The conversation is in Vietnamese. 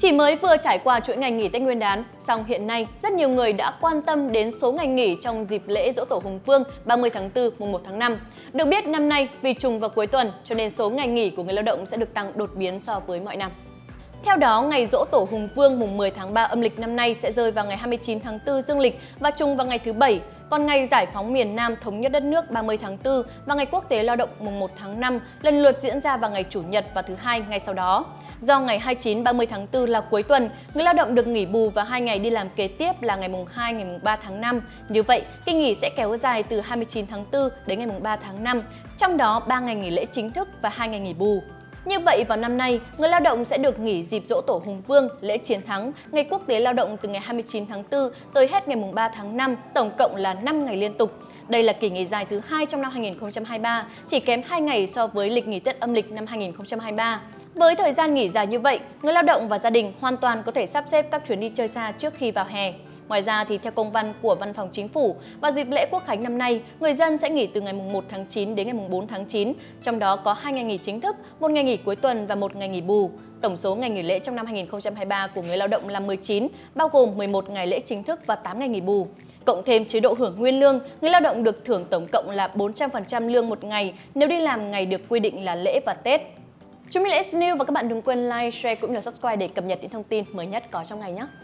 Chỉ mới vừa trải qua chuỗi ngày nghỉ Tết Nguyên đán, song hiện nay rất nhiều người đã quan tâm đến số ngày nghỉ trong dịp lễ Giỗ Tổ Hùng Vương 30 tháng 4, mùng 1 tháng 5. Được biết năm nay vì trùng vào cuối tuần cho nên số ngày nghỉ của người lao động sẽ được tăng đột biến so với mọi năm. Theo đó, ngày Giỗ Tổ Hùng Vương mùng 10 tháng 3 âm lịch năm nay sẽ rơi vào ngày 29 tháng 4 dương lịch và trùng vào ngày thứ Bảy. Còn ngày Giải phóng miền Nam thống nhất đất nước 30 tháng 4 và ngày Quốc tế Lao động mùng 1 tháng 5 lần lượt diễn ra vào ngày Chủ nhật và thứ Hai ngay sau đó. Do ngày 29-30 tháng 4 là cuối tuần, người lao động được nghỉ bù và 2 ngày đi làm kế tiếp là ngày mùng 2, ngày mùng 3 tháng 5. Như vậy, kỳ nghỉ sẽ kéo dài từ 29 tháng 4 đến ngày mùng 3 tháng 5, trong đó 3 ngày nghỉ lễ chính thức và 2 ngày nghỉ bù. Như vậy, vào năm nay, người lao động sẽ được nghỉ dịp Giỗ Tổ Hùng Vương, lễ Chiến thắng, ngày Quốc tế Lao động từ ngày 29 tháng 4 tới hết ngày mùng 3 tháng 5, tổng cộng là 5 ngày liên tục. Đây là kỳ nghỉ dài thứ 2 trong năm 2023, chỉ kém 2 ngày so với lịch nghỉ Tết âm lịch năm 2023. Với thời gian nghỉ dài như vậy, người lao động và gia đình hoàn toàn có thể sắp xếp các chuyến đi chơi xa trước khi vào hè. Ngoài ra thì theo công văn của Văn phòng Chính phủ, vào dịp lễ Quốc khánh năm nay, người dân sẽ nghỉ từ ngày mùng 1 tháng 9 đến ngày mùng 4 tháng 9, trong đó có 2 ngày nghỉ chính thức, 1 ngày nghỉ cuối tuần và 1 ngày nghỉ bù. Tổng số ngày nghỉ lễ trong năm 2023 của người lao động là 19, bao gồm 11 ngày lễ chính thức và 8 ngày nghỉ bù. Cộng thêm chế độ hưởng nguyên lương, người lao động được thưởng tổng cộng là 400% lương một ngày nếu đi làm ngày được quy định là lễ và Tết. Chúng mình là S News và các bạn đừng quên like, share cũng như subscribe để cập nhật những thông tin mới nhất có trong ngày nhé.